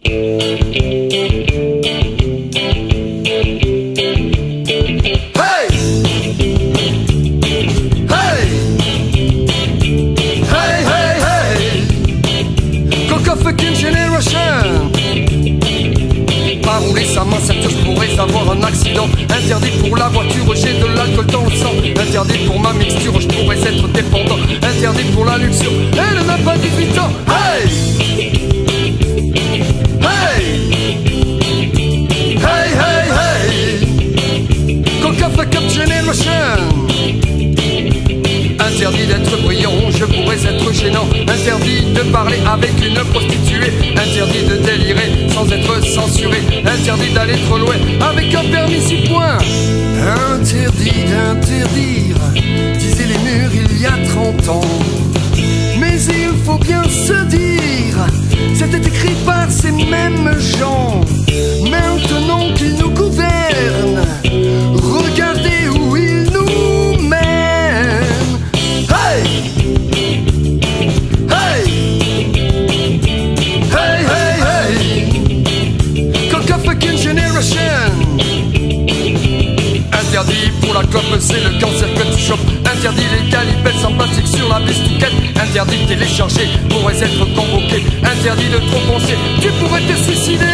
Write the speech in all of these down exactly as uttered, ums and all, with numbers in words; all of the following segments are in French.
Avoir un accident, interdit pour la voiture, j'ai de l'alcool dans le sang, interdit pour ma mixture, je pourrais être dépendant, interdit pour la luxure, elle n'a pas dix-huit ans. Hey! Hey! Hey, hey, hey! Coca fuck up generation. Interdit d'être brillant, je pourrais être gênant, interdit de parler avec une prostituée, interdit de délirer sans être censuré, interdit d'aller trop loin avec un permis six points. Interdit d'interdire, disaient les murs il y a trente ans. Mais il faut bien se dire, c'était écrit par ces mêmes gens. Maintenant qu'ils nous gouvernent, regardez où ils nous mènent. Hey! Hey! Hey, hey, hey! Coca fucking generation. Interdit pour la clope, c'est le cancer que tu chopes. Interdit les calipettes sans plastique sur la bicyclette. Interdit de télécharger, pourrais être convoqué. Interdit de trop penser, tu pourrais te suicider.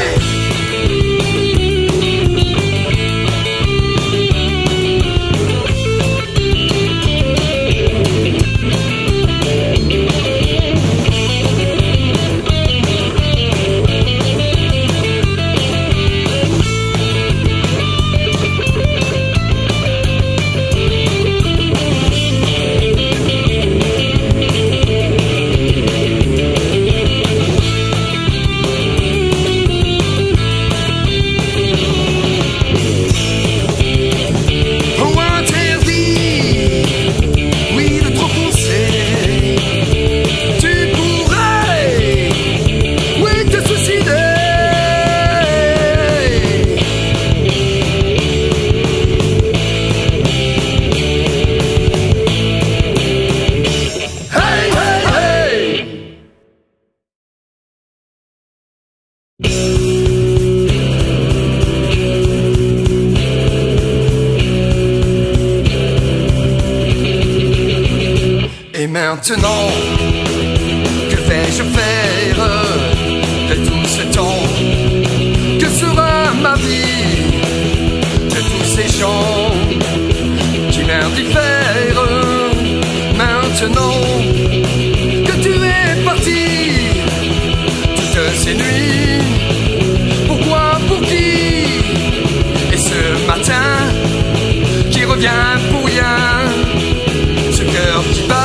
Et maintenant, que vais-je faire de tout ce temps? Que sera ma vie de tous ces gens qui m'indiffèrent? Maintenant que tu es parti toutes ces nuits, pourquoi, pour qui? Et ce matin qui revient pour rien, ce cœur qui bat.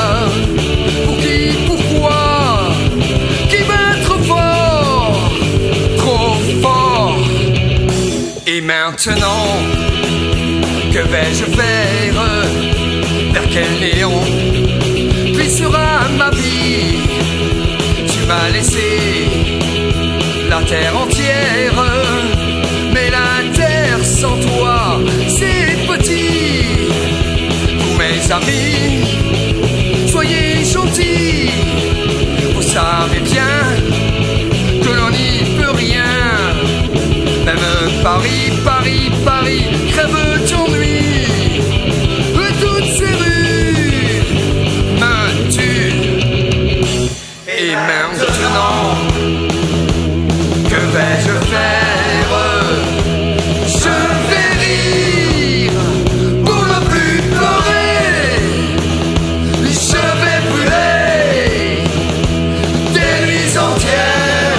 Et maintenant, que vais-je faire? Vers quel néant glissera ma vie? Tu m'as laissé la terre entière, mais la terre sans toi, c'est petit. Vous mes amis, soyez gentils, vous savez bien que l'on n'y peut rien. Même Paris, Paris, Paris, crève d'ennui. Toutes ces rues me tuent. Et maintenant, que vais-je faire? Je vais rire pour ne plus pleurer. Je vais brûler des nuits entières.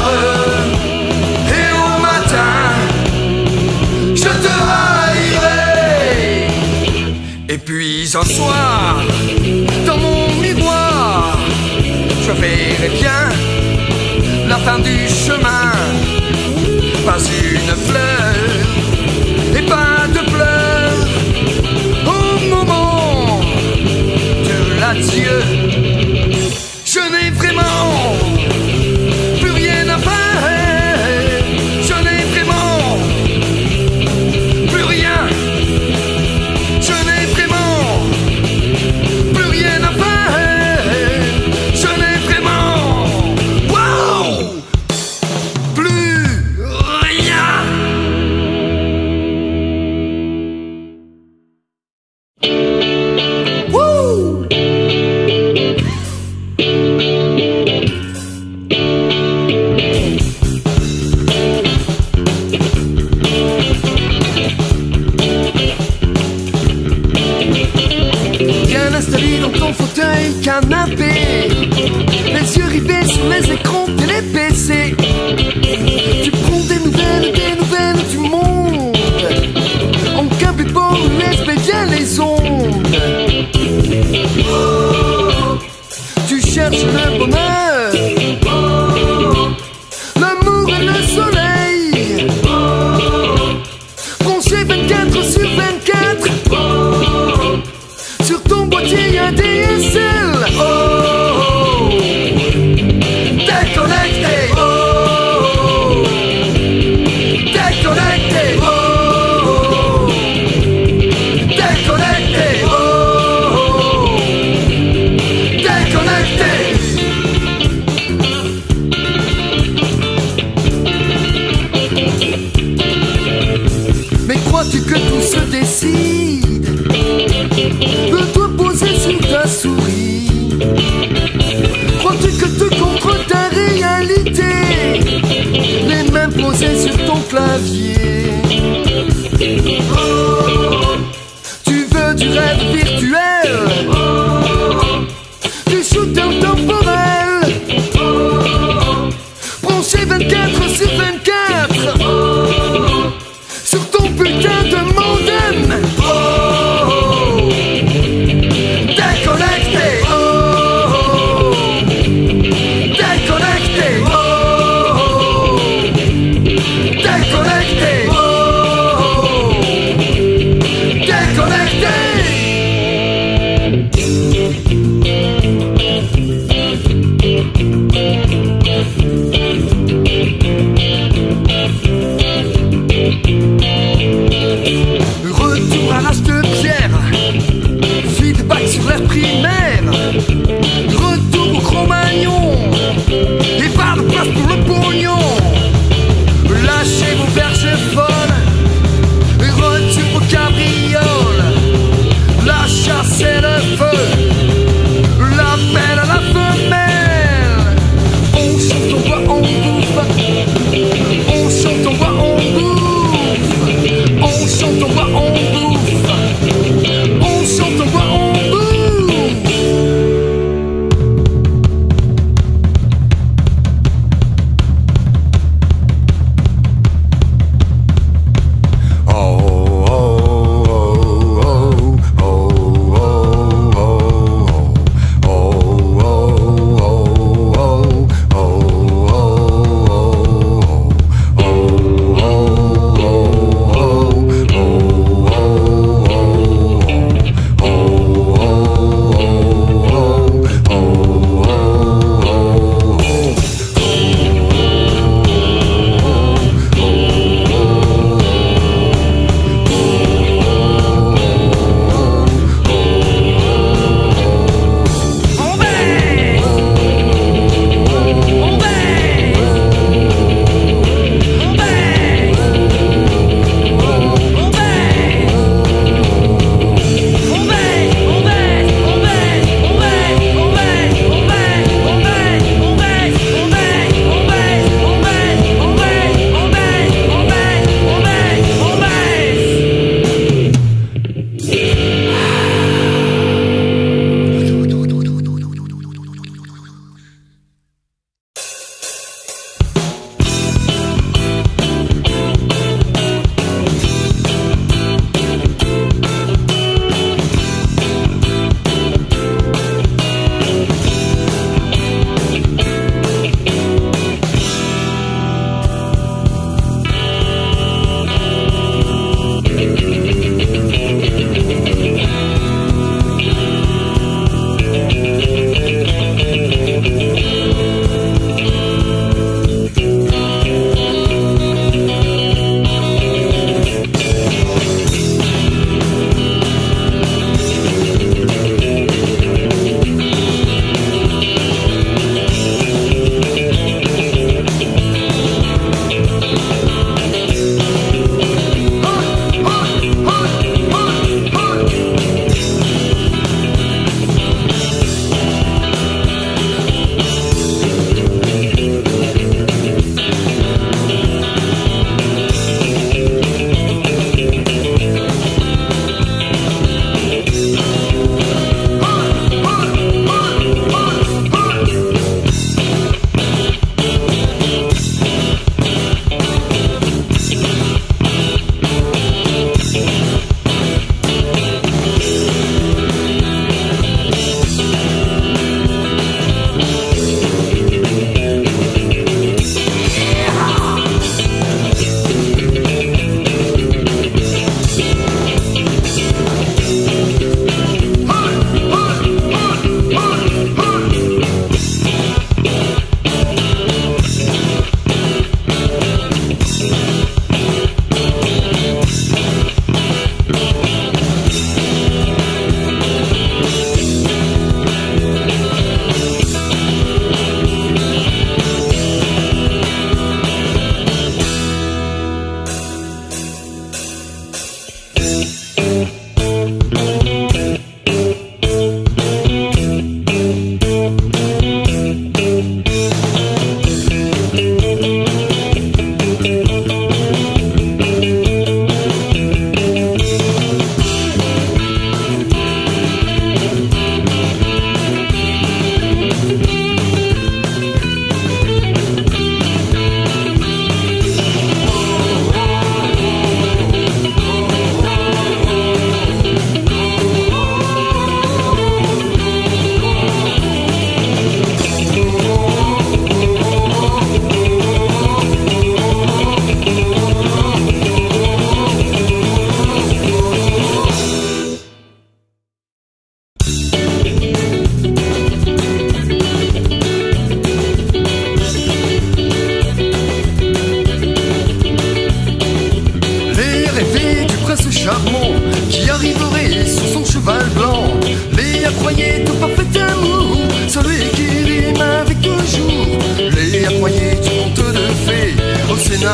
Et puis un soir, dans mon miroir, je verrai bien la fin du chemin. Pas une fleur et pas de pleurs au moment de l'adieu. Je n'ai vraiment plus rien à faire. Je n'ai vraiment plus rien. Je n'ai vraiment plus rien à faire. Je n'ai vraiment wow.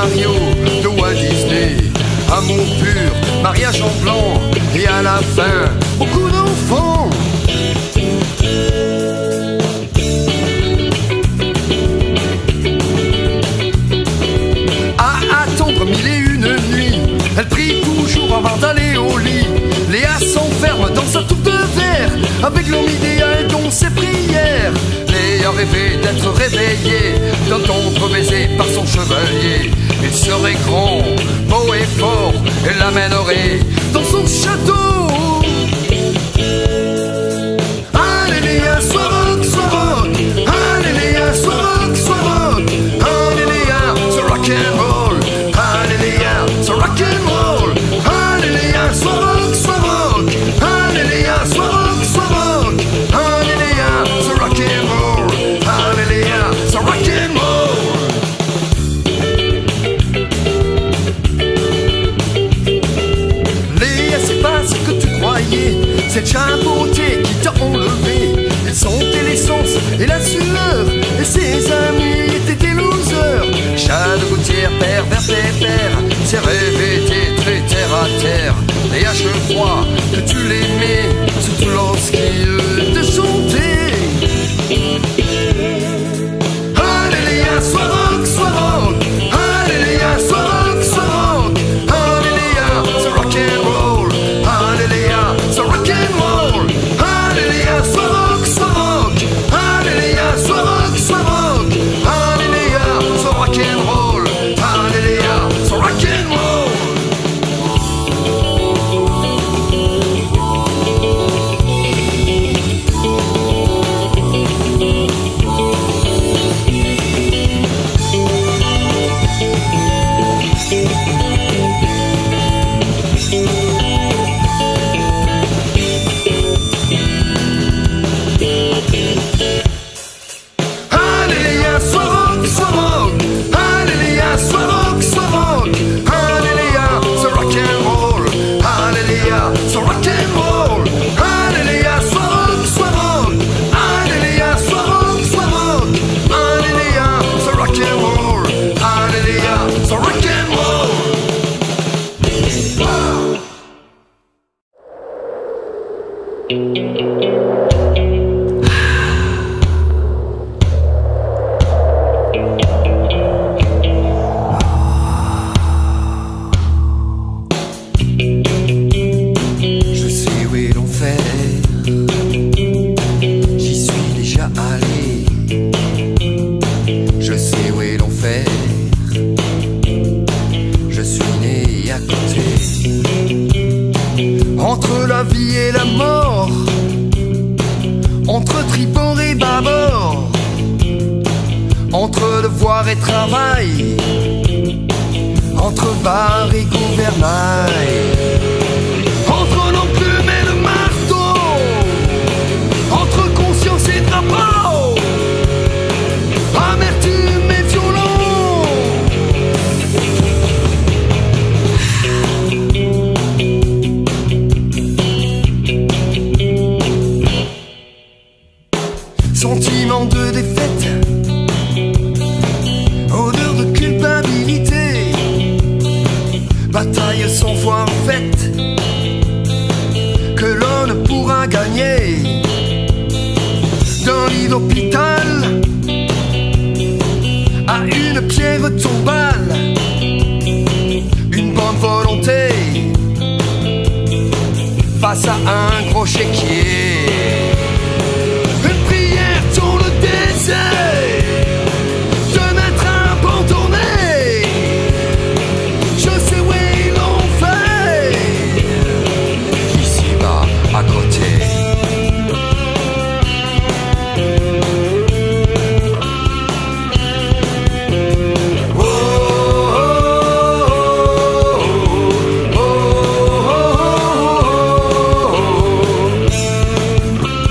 scénario de Walt Disney. Amour pur, mariage en blanc, et à la fin, beaucoup d'enfants. À attendre mille et une nuits, elle prie toujours avant d'aller au lit. Léa s'enferme dans sa tour de verre, avec l'homme idéal dont ses prières. Léa rêvait d'être réveillée, d'entendre baiser par son chevalier. Il serait grand, beau et fort, et l'amènerait dans son château. Allez Léa, sois rock, sois rock. Allez Léa, sois rock, sois rock. Allez Léa, sois rock and roll. Allez Léa, sois rock and roll. Allez Léa, sois rock, sois rock. Allez Léa, sois rock, sois rock. Allez Léa, sois rock and roll. Allez Léa, sois rock and roll. Léa, c'est pas ce que tu croyais, cette chapeauté qui t'a enlevé. Elle sentait l'essence et la sueur, et ses amis étaient des losers. Chat de gouttière, pervers, pépère, ses rêves étaient très terre à terre. Léa, je crois que tu l'aimais, surtout lorsqu'il te chantait. Allez Léa, sois rock, sois rock. Allez Léa, sois rock, sois rock. Allez Léa, sois rock and roll. Allez Léa, sois rock and roll. Allez Léa, sois rock, sois rock. Allez Léa, sois rock, sois rock. Allez Léa, sois rock and roll. Allez Léa, sois rock and roll. Entre la vie et la mort, entre tribord et bâbord, entre devoir et travail, entre bar et gouvernail, entre l'enclume et le marteau, entre conscience et drapeau, amertume et violon. Sentiment de défaite, odeur de culpabilité, bataille sans foi en fait, que l'on ne pourra gagner. D'un lit d'hôpital à une pierre tombale, une bonne volonté face à un gros chéquier. Dans le désert, de mettre un bon tourné, je sais où est l'enfer, ici-bas à côté. Oh, oh, oh, oh, oh, oh, oh.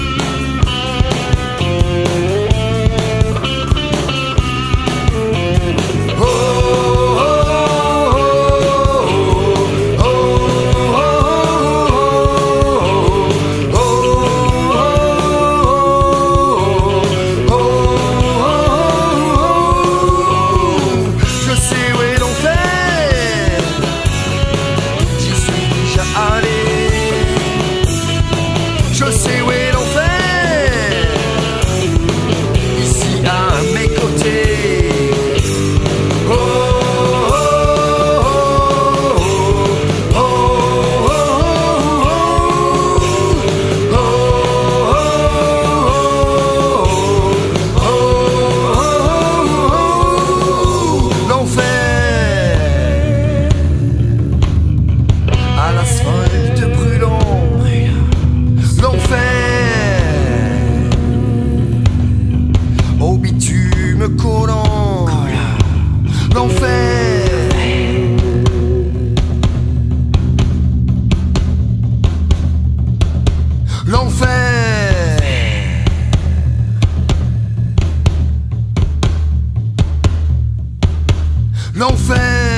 l'enfer, l'enfer, l'enfer.